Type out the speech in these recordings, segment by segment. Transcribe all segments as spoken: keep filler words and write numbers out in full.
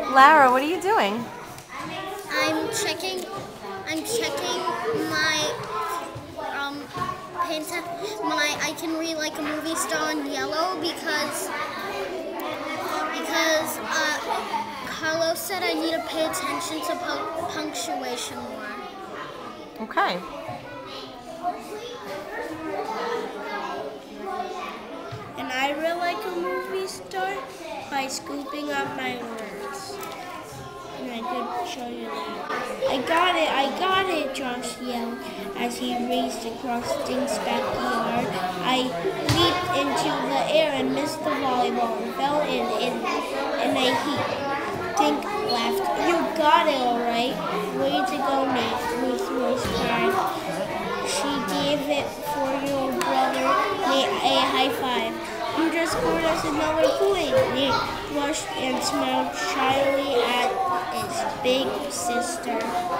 Lara, what are you doing? I'm checking. I'm checking my um paint. My I can read like a movie star in yellow because because uh, Carlos said I need to pay attention to pu punctuation more. Okay. And I read like a movie star by scooping up my words. And I could show you that. I got it, I got it, Josh yelled as he raced across Dink's backyard. I leaped into the air and missed the volleyball and fell in, in, in a heap. Dink laughed. You got it, all right. Way to go, Nate, Ruth's voice cried. She gave it four-year-old brother Nate a high five. You just scored us another point. Nate blushed and smiled shyly at his big sister.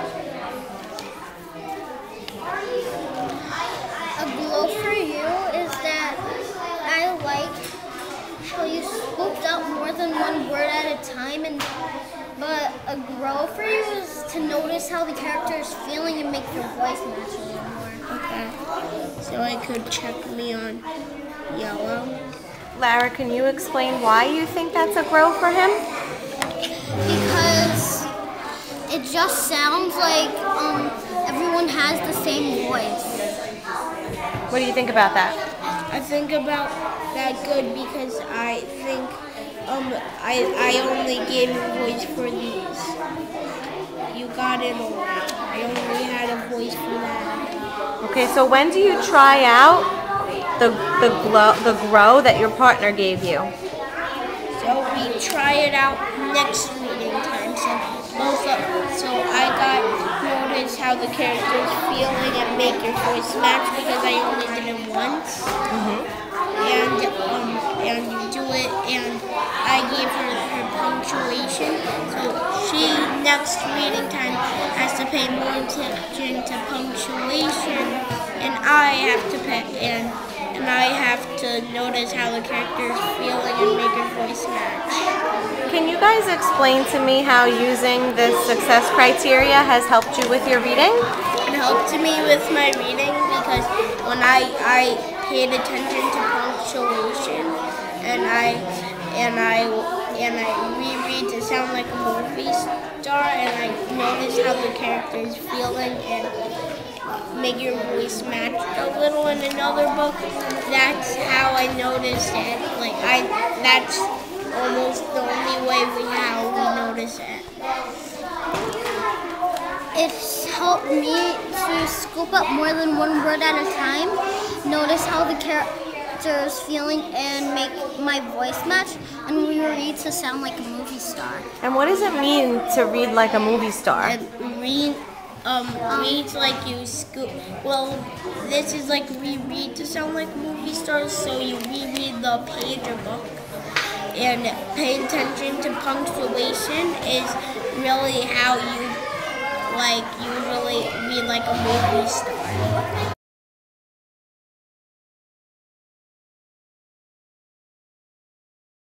A glow for you is that I like how you scooped up more than one word at a time, and but a grow for you is to notice how the character is feeling and make your voice match a little more. Okay, so I could check me on yellow. Lara, can you explain why you think that's a grow for him? Because it just sounds like um, everyone has the same voice. What do you think about that? I think about that good because I think um I I only gave a voice for these. You got it all right. I only had a voice for that. Okay, so when do you try out the the glow the grow that your partner gave you? So we try it out next reading time. So both of so I got notice how the character's feeling and make your voice match because I only did it once. Mm-hmm. And um and you do it and I gave her her punctuation. So she next reading time has to pay more attention to punctuation, and I have to pay and and I have to notice how the character is feeling and make her voice match. Can you guys explain to me how using this success criteria has helped you with your reading? It helped me with my reading because when I I paid attention to punctuation and I and I and I reread to sound like a movie star, and I notice how the character is feeling and make your voice match a little in another book. That's how I noticed it. Like I, that's almost the only way we how we notice it. It's helped me to scoop up more than one word at a time, notice how the character is feeling, and make my voice match, and we read to sound like a movie star. And what does it mean to read like a movie star? And read um reads like you scoop. Well, this is like reread to sound like movie stars. So you reread the page or book, and pay attention to punctuation is really how you like usually read like a movie star.